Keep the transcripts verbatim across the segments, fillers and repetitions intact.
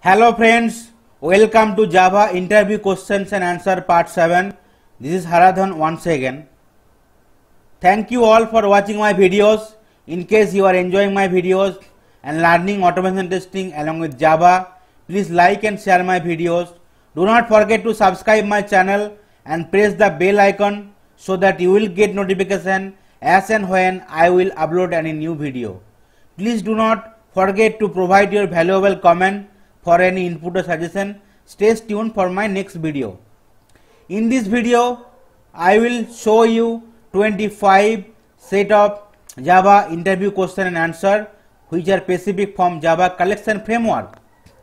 Hello friends, welcome to Java interview questions and answer part seven. This is Haradhan once again. Thank you all for watching my videos. In case you are enjoying my videos and learning automation testing along with Java, please like and share my videos. Do not forget to subscribe my channel and press the bell icon so that you will get notification as and when I will upload any new video. Please do not forget to provide your valuable comment for any input or suggestion. Stay tuned for my next video. In this video, I will show you twenty-five set of Java interview question and answer which are specific from Java collection framework.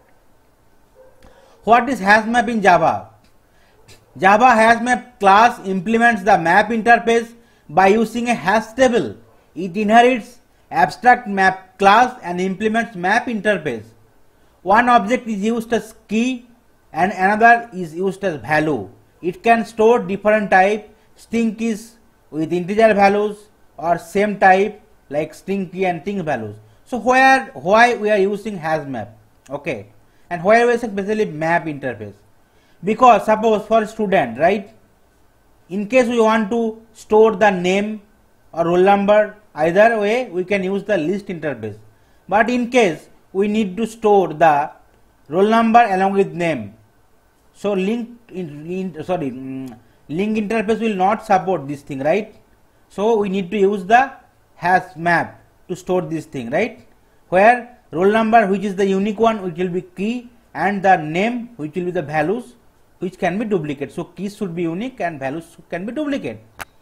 What is hash map in Java? Java hash map class implements the map interface by using a hash table. It inherits abstract map class and implements map interface. One object is used as key and another is used as value. It can store different type string keys with integer values or same type like string key and string values. So where why we are using hash map? Okay, and why we are especially map interface? Because suppose for student, right? In case we want to store the name or roll number, either way we can use the list interface. But in case we need to store the roll number along with name, so link in, in sorry um, link interface will not support this thing, right? So we need to use the hash map to store this thing, right? Where roll number, which is the unique one, which will be key, and the name, which will be the values, which can be duplicate. So keys should be unique and values can be duplicate.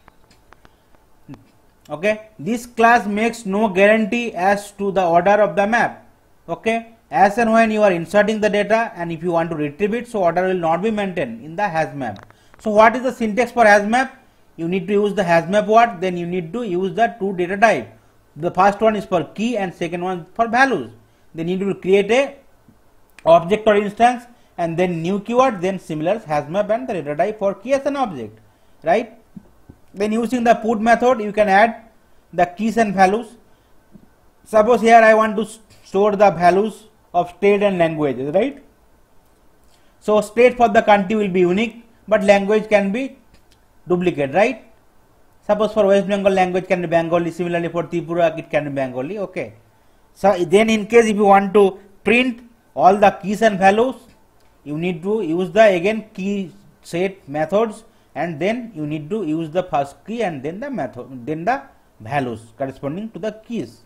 Okay, this class makes no guarantee as to the order of the map. Okay, as and when you are inserting the data and if you want to retrieve it, so order will not be maintained in the hash map. So what is the syntax for hash map? You need to use the hash map word, then you need to use the two data type. The first one is for key and second one for values. Then you need to create a object or instance and then new keyword, then similar hash map and the data type for key as an object, right? Then using the put method, you can add the keys and values. Suppose here I want to store the values of state and languages, right? So state for the country will be unique, but language can be duplicate, right? Suppose for West Bengal language can be Bengali, similarly for Tripura it can be Bengali. Okay. So then in case if you want to print all the keys and values, you need to use the again key set methods, and then you need to use the first key and then the method, then the values corresponding to the keys.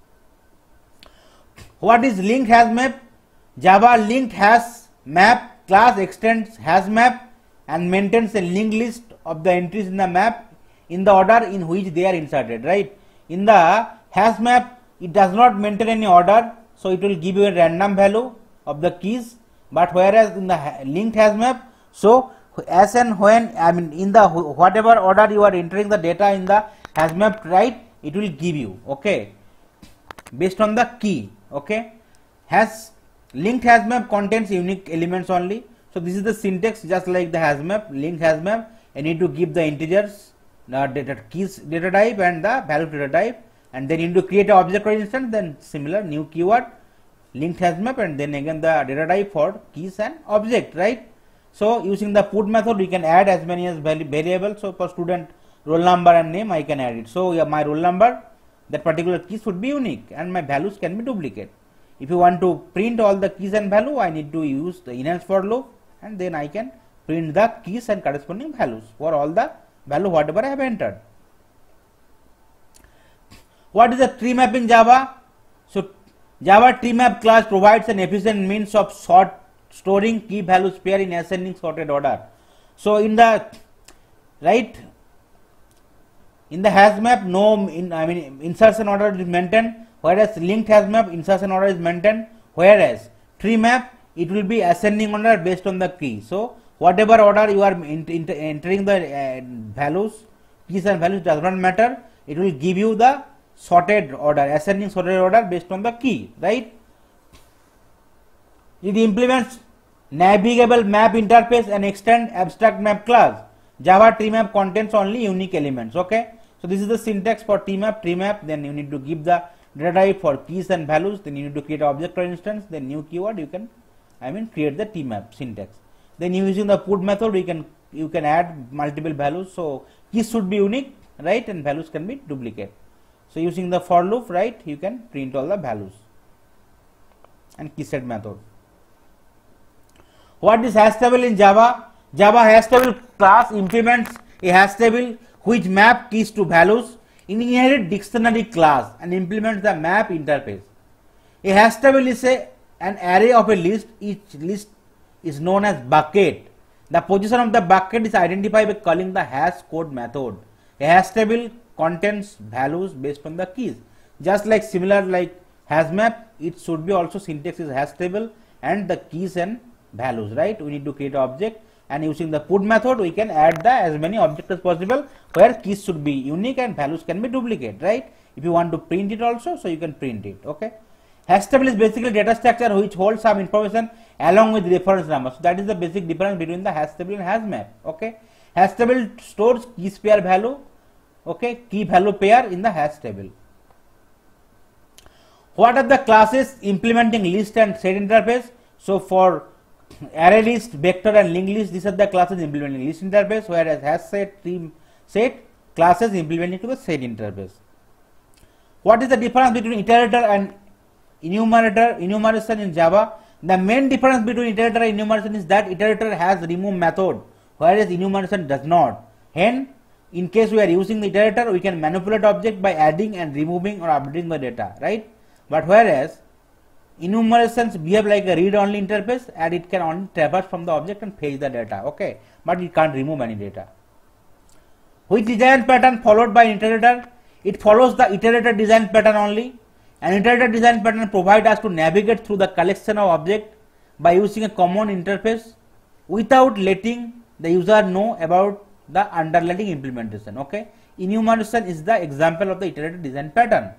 What is linked hash map? Java linked hash map class extends hash map and maintains a linked list of the entries in the map in the order in which they are inserted, right? In the hash map, it does not maintain any order, so it will give you a random value of the keys. But whereas in the linked hash map, so as and when, I mean in the whatever order you are entering the data in the hash map, right, it will give you, okay, based on the key. Okay, hash linked hash map contains unique elements only. So this is the syntax just like the hash map. Linked hash map, I need to give the integers, the data keys data type and the value data type, and then you need to create an object or instance, then similar new keyword, linked hash map, and then again the data type for keys and object, right? So using the put method, we can add as many as variables. So for student roll number and name, I can add it. So yeah, my roll number, that particular key should be unique and my values can be duplicate. If you want to print all the keys and value, I need to use the enhance for loop, and then I can print the keys and corresponding values for all the value whatever I have entered. What is the tree map in Java? So Java tree map class provides an efficient means of sort storing key values pair in ascending sorted order. So in the right in the hash map, no in I mean insertion order is maintained, whereas linked hash map insertion order is maintained, whereas tree map it will be ascending order based on the key. So whatever order you are in, in, entering the uh, values, keys and values does not matter. It will give you the sorted order, ascending sorted order based on the key, right? It implements navigable map interface and extend abstract map class. Java tree map contains only unique elements. Okay, so this is the syntax for tree map. Tree map, then you need to give the data type for keys and values, then you need to create an object or instance, then new keyword, you can I mean create the T map syntax. Then using the put method, we can you can add multiple values. So keys should be unique, right, and values can be duplicate. So using the for loop, right, you can print all the values and key set method. What is hash table in Java? Java hash table class implements a hash table which map keys to values in inherit dictionary class and implements the map interface. A hash table is a, an array of a list. Each list is known as bucket. The position of the bucket is identified by calling the hash code method. A hash table contains values based on the keys. Just like similar like hash map, it should be also syntax is hash table and the keys and values, right? We need to create an object, and using the put method we can add the as many objects as possible where keys should be unique and values can be duplicate, right? If you want to print it also, so you can print it. Okay. Hash table is basically data structure which holds some information along with reference number. So that is the basic difference between the hash table and hash map. Okay. Hash table stores keys pair value, okay, key value pair in the hash table. What are the classes implementing list and set interface? So for array list, vector and linked list, these are the classes implementing list interface, whereas hash set, tree set classes implementing to the set interface. What is the difference between iterator and enumerator enumeration in Java? The main difference between iterator and enumeration is that iterator has remove method, whereas enumeration does not. Hence, in case we are using the iterator, we can manipulate object by adding and removing or updating the data, right? But whereas enumerations behave like a read-only interface, and it can only traverse from the object and fetch the data, okay, but it can't remove any data. Which design pattern followed by iterator? It follows the iterator design pattern only. An iterator design pattern provides us to navigate through the collection of objects by using a common interface without letting the user know about the underlying implementation. Okay, enumeration is the example of the iterator design pattern.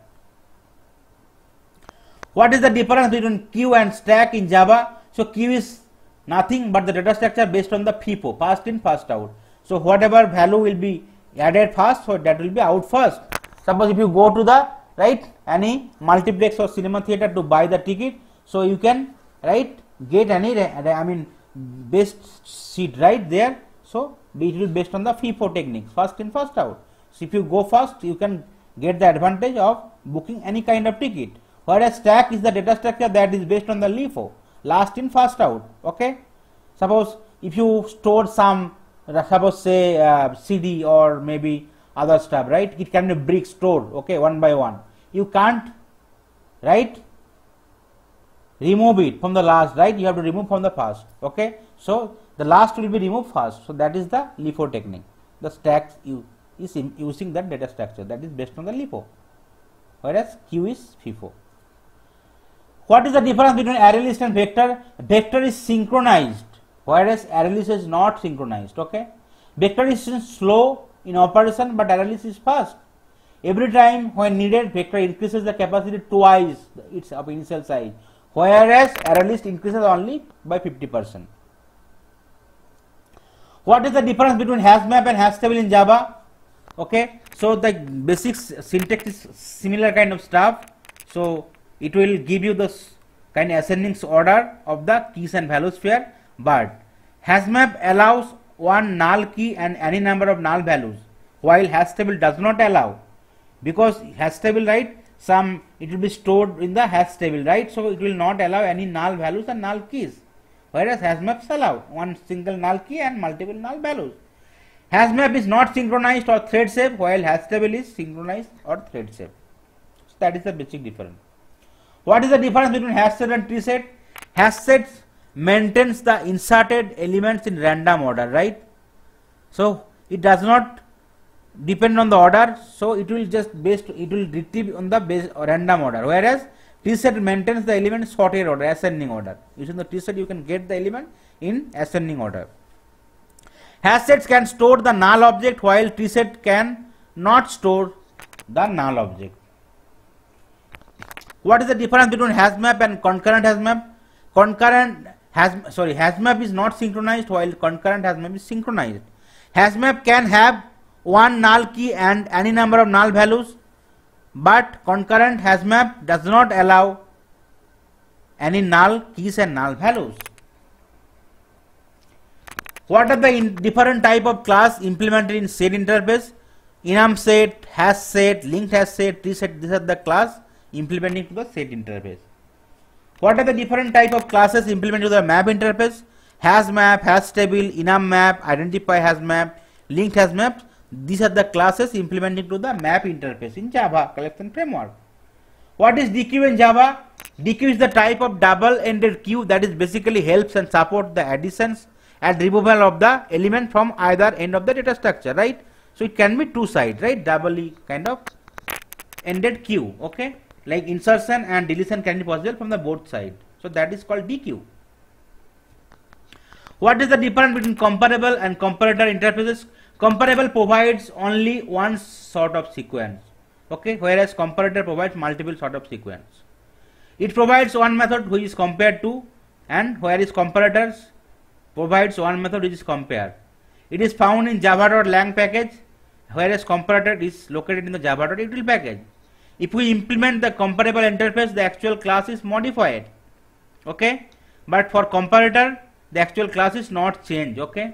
What is the difference between queue and stack in Java? So queue is nothing but the data structure based on the FIFO, first in first out. So whatever value will be added first, so that will be out first. Suppose if you go to the right any multiplex or cinema theater to buy the ticket, so you can right get any I mean best seat right there. So it will be based on the FIFO technique, first in first out. So if you go first, you can get the advantage of booking any kind of ticket. Whereas stack is the data structure that is based on the LIFO, last in first out. Okay. Suppose if you store some, suppose say uh, C D or maybe other stuff, right? It can be brick stored, okay, one by one. You can't, right, remove it from the last, right? You have to remove from the first, okay? So the last will be removed first. So that is the LIFO technique. The stack you is in using that data structure that is based on the LIFO, whereas queue is FIFO. What is the difference between array list and vector? Vector is synchronized, whereas array list is not synchronized. Okay, vector is slow in operation, but array list is fast. Every time when needed, vector increases the capacity twice its of initial size, whereas array list increases only by fifty percent. What is the difference between hash map and hash table in Java? Okay, so the basic syntax is similar kind of stuff. So it will give you the kind of ascending order of the keys and values pair, but hash map allows one null key and any number of null values, while hash table does not allow, because hash table, right, some it will be stored in the hash table, right, so it will not allow any null values and null keys, whereas hash maps allow one single null key and multiple null values. Hash map is not synchronized or thread safe, while hash table is synchronized or thread safe. So that is the basic difference. What is the difference between hash set and tree set? Hash set maintains the inserted elements in random order, right? So it does not depend on the order, so it will just based it will retrieve on the base or random order, whereas tree set maintains the element sorted order, ascending order. Using the tree set you can get the element in ascending order. Hash sets can store the null object, while tree set can not store the null object. What is the difference between hash map and concurrent hash map? Concurrent hash sorry hash map is not synchronized, while concurrent hash map is synchronized. Hash map can have one null key and any number of null values, but concurrent hash map does not allow any null keys and null values. What are the in different type of class implemented in set interface? Enum set, hash set, linked hash set, tree set, these are the class implementing to the set interface. What are the different type of classes implemented to the map interface? Hash map, hash table, enum map, identify hash map, linked hash map. These are the classes implementing to the map interface in Java collection framework. What is D Q in Java? D Q is the type of double-ended queue that is basically helps and support the additions and removal of the element from either end of the data structure, right? So it can be two sides, right? Doubly kind of ended queue, okay? Like insertion and deletion can be possible from the both sides. So that is called D Q. What is the difference between comparable and comparator interfaces? Comparable provides only one sort of sequence, okay? Whereas comparator provides multiple sort of sequence. It provides one method which is compared to, and whereas comparators provides one method which is compare. It is found in java.lang package, whereas comparator is located in the java.util package. If we implement the comparable interface, the actual class is modified, okay? But for comparator, the actual class is not changed, okay?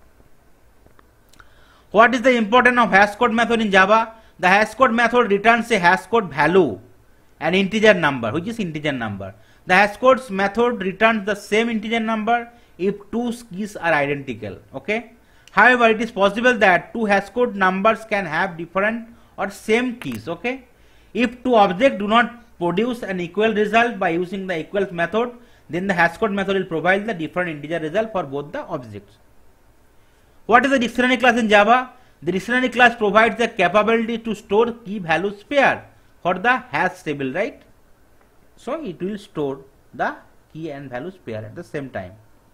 What is the importance of hash code method in Java? The hash code method returns a hash code value, an integer number, which is integer number. The hash codes method returns the same integer number if two keys are identical, okay? However, it is possible that two hash code numbers can have different or same keys, okay? If two objects do not produce an equal result by using the equals method, then the hash code method will provide the different integer result for both the objects. What is the dictionary class in Java? The dictionary class provides the capability to store key values pair for the hash table, right? So it will store the key and values pair at the same time.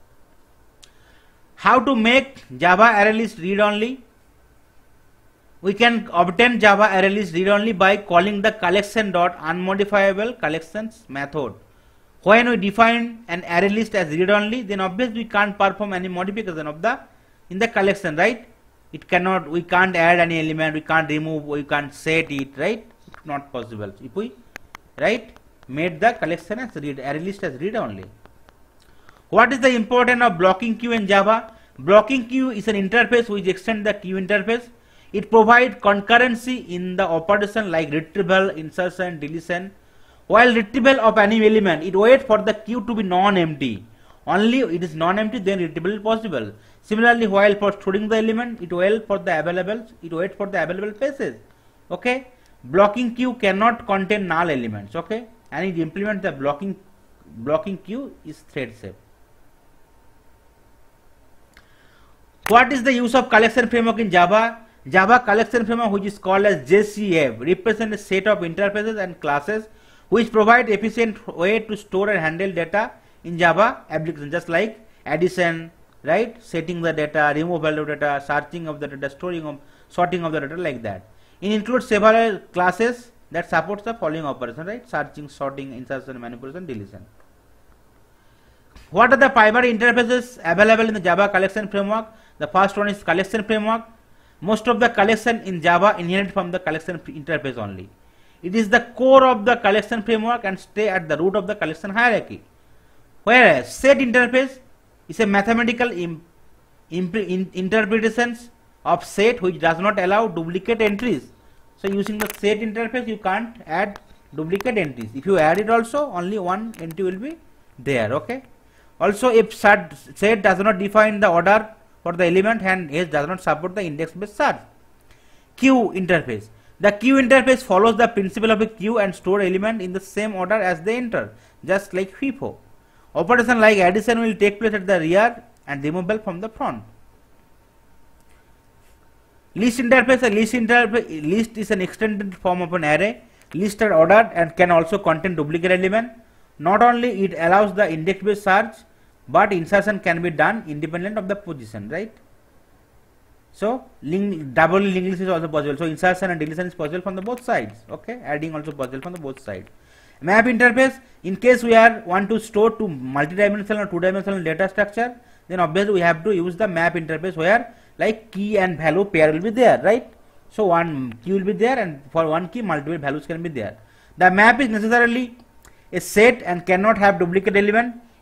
How to make Java array list read only? We can obtain Java array list read only by calling the collection.unmodifiable collections method. When we define an array list as read only, then obviously we can't perform any modification of the in the collection, right? It cannot, we can't add any element, we can't remove, we can't set it, right? It's not possible. If we, right, made the collection as read, array list as read only. What is the importance of blocking queue in Java? Blocking queue is an interface which extends the queue interface. It provides concurrency in the operation like retrieval, insertion, deletion. While retrieval of any element, it waits for the queue to be non-empty. Only it is non-empty, then retrieval is possible. Similarly, while for storing the element, it waits for the available, it waits for the available spaces. Okay, blocking queue cannot contain null elements. Okay, and it implements the blocking blocking queue is thread safe. What is the use of collection framework in Java? Java collection framework, which is called as J C F, represents a set of interfaces and classes which provide efficient way to store and handle data in Java application, just like addition, right, setting the data, remove value data, searching of the data, storing of, sorting of the data, like that. It includes several classes that supports the following operation, right, searching, sorting, insertion, manipulation, deletion. What are the primary interfaces available in the Java collection framework? The first one is collection framework. Most of the collection in Java inherit from the collection interface only. It is the core of the collection framework and stay at the root of the collection hierarchy. Whereas set interface is a mathematical imp imp in interpretations of set which does not allow duplicate entries. So using the set interface, you can't add duplicate entries. If you add it also, only one entry will be there. Okay. Also, if set, set does not define the order for the element and hence does not support the index based search. Queue interface. The queue interface follows the principle of a queue and store element in the same order as they enter, just like FIFO. Operation like addition will take place at the rear and removal from the front. List interface. A list interface list is an extended form of an array. Lists are ordered and can also contain duplicate element. Not only it allows the index based search, but insertion can be done independent of the position, right? So link, double linked list is also possible. So insertion and deletion is possible from the both sides. Okay, adding also possible from the both sides. Map interface. In case we are want to store to multi-dimensional or two-dimensional data structure, then obviously we have to use the map interface where like key and value pair will be there, right? So one key will be there, and for one key multiple values can be there. The map is necessarily a set and cannot have duplicate element.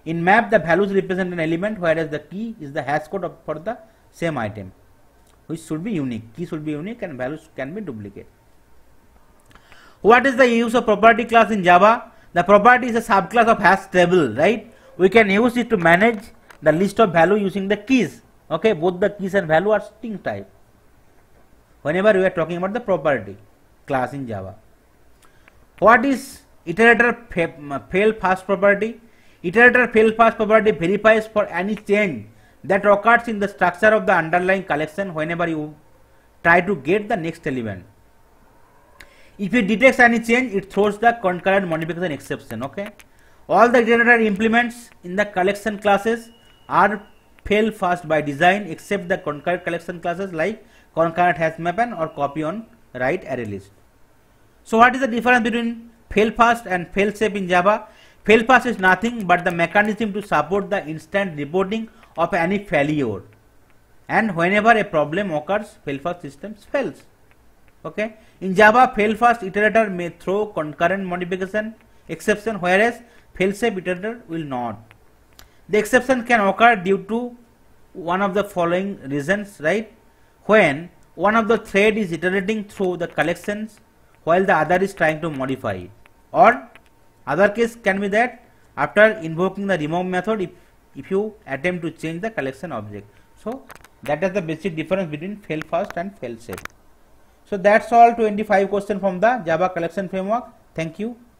In map, the values represent an element, whereas the key is the hash code of, for the same item, which should be unique. Key should be unique and values can be duplicate. What is the use of property class in Java? The property is a subclass of hash table, right? We can use it to manage the list of value using the keys. Okay, both the keys and value are string type. Whenever we are talking about the property class in Java. What is iterator fail fast property? Iterator fail fast property verifies for any change that occurs in the structure of the underlying collection whenever you try to get the next element. If it detects any change, it throws the concurrent modification exception. Okay, all the iterator implements in the collection classes are fail fast by design, except the concurrent collection classes like concurrent hash map and or copy on write array list. So what is the difference between fail fast and fail safe in Java? Fail fast is nothing but the mechanism to support the instant reporting of any failure, and whenever a problem occurs, fail fast systems fails. Okay, in Java, fail fast iterator may throw concurrent modification exception, whereas fail safe iterator will not. The exception can occur due to one of the following reasons, right? When one of the thread is iterating through the collections while the other is trying to modify it, or other case can be that after invoking the remove method, if, if you attempt to change the collection object. So that is the basic difference between fail fast and fail safe. So that's all twenty-five questions from the Java collection framework. Thank you.